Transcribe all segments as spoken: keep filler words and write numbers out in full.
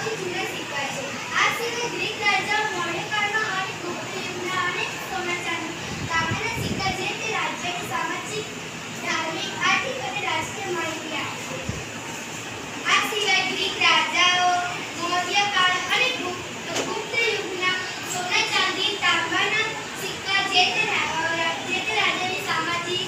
સૌથી જૂના સિક્કા છે. આ સિવાય ગ્રીક રાજાઓ મૌર્યકાળમાં અને ગુપ્ત યુગના અનેક સોના ચાંદી તાંબાના સિક્કા જે તે રાજ્યની સામાજિક, ધાર્મિક, આર્થિક અને રાષ્ટ્રીય માહિતી આપે છે. આ સિવાય ગ્રીક રાજાઓ મૌર્યકાળ અને ગુપ્ત યુગના સોના ચાંદી તાંબાના સિક્કા જે તે જે તે રાજ્યની સામાજિક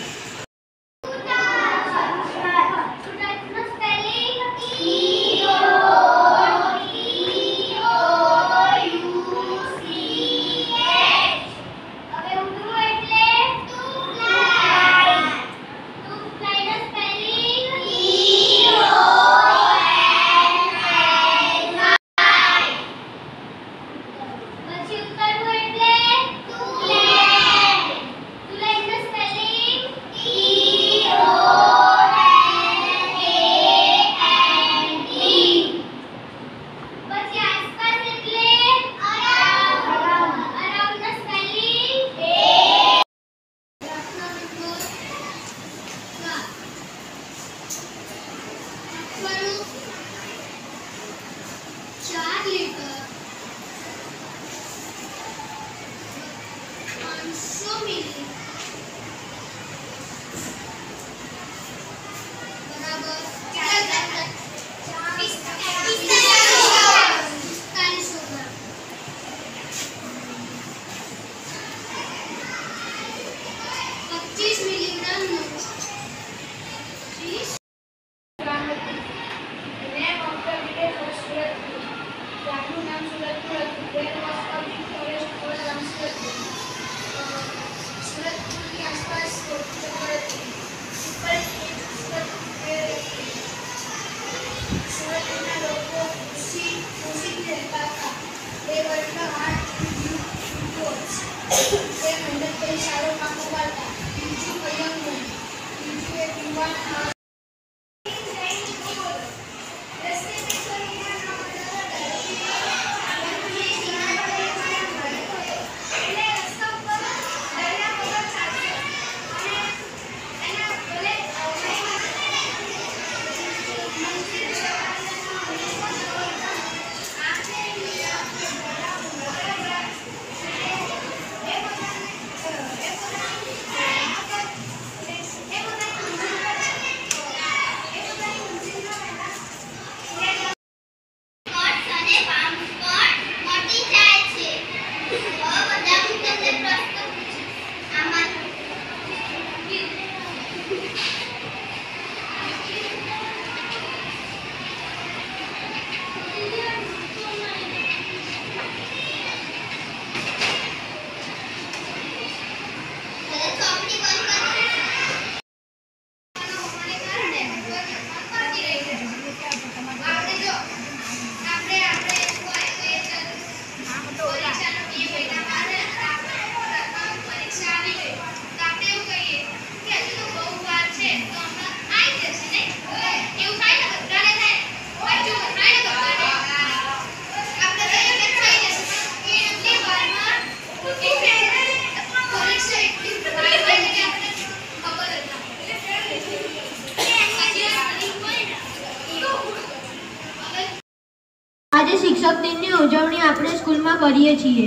શિક્ષક દિનની ઉજવણી આપણે સ્કૂલમાં કરીએ છીએ.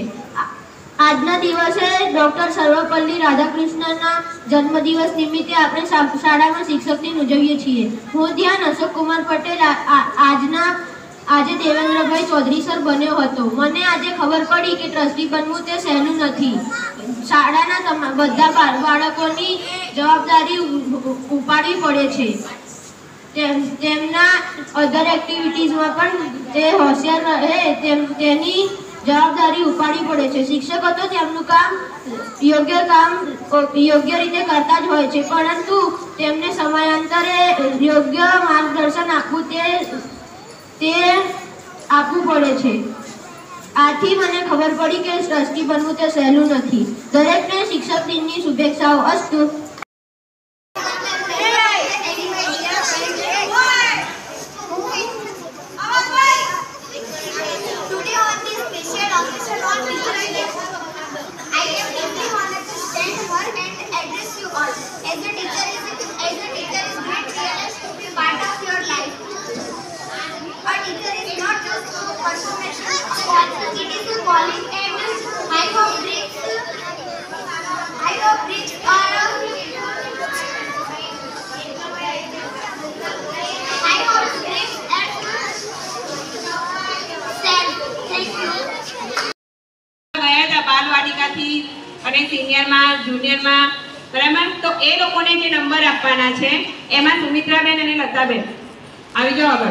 આજના દિવસે ડોક્ટર સર્વપલ્લી રાધાકૃષ્ણનના જન્મદિવસ નિમિત્તે આપણે શાળામાં શિક્ષક દિન ઉજવીએ છીએ. હું ધ્યાન અશોક કુમાર પટેલ આજના આજે દેવેન્દ્રભાઈ ચૌધરી સર બન્યો હતો. મને આજે ખબર પડી કે ટ્રસ્ટી બનવું તે સહેલું નથી. શાળાના બધા બાળકોની જવાબદારી ઉપાડવી પડે છે. તેમના અધર એક્ટિવિટીઝમાં પણ તે હોશિયાર રહે તેની જવાબદારી ઉપાડવી પડે છે. શિક્ષકો તો તેમનું કામ યોગ્ય કામ યોગ્ય રીતે કરતા જ હોય છે, પરંતુ તેમને સમયાંતરે યોગ્ય માર્ગદર્શન આપવું તે તે આપવું પડે છે. આથી મને ખબર પડી કે ટ્રસ્ટી બનવું તે સહેલું નથી. દરેકને શિક્ષક દિનની શુભેચ્છાઓ. અસ્તુ. As a teacher is as a teacher is great privilege to be part of your life. A teacher is not just to performation, it is a calling and height of bricks. Height of bricks are height of bricks and sand. Thank you. ગયા હતા બાલવાટિકાથી અને સિનિયરમાં જુનિયરમાં બરાબર તો એ લોકોને જે number આપવાના છે એમાં સુમિત્રાબેન અને લતાબેન આવી જાઓ આગળ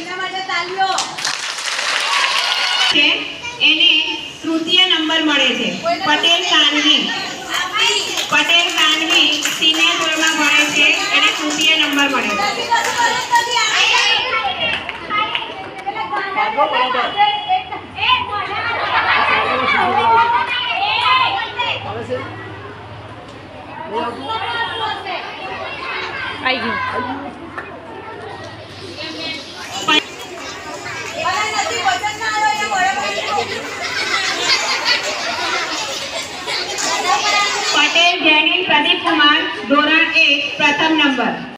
છે એને તૃતીય નંબર મળે છે પટેલ સાનવી પટેલ સાનવી સિનિયર ધોરણમાં ભણે છે એને તૃતીય નંબર મળે છે આવી ગયું પટેલ જૈનિન પ્રદીપ કુમાર ધોરણ એક પ્રથમ નંબર